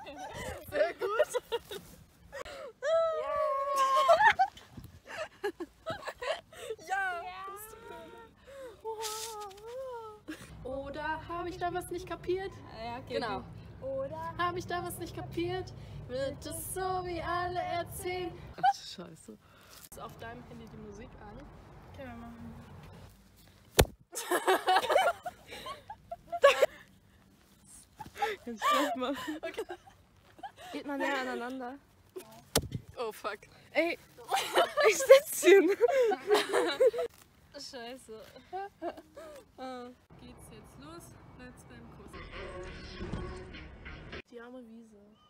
Sehr gut. Ja. Oder habe ich da was nicht kapiert? Ja, okay. Genau. Oder Habe ich da was nicht kapiert? Wird es so wie alle erzählen? Ach, Scheiße. Ist auf deinem Handy die Musik an? können wir machen. Kannst du das machen? Okay. Geht mal näher aneinander. Oh fuck. Ey, ich sitze hier. Scheiße. Geht's jetzt los? Let's beim Kuss. Die arme Wiese.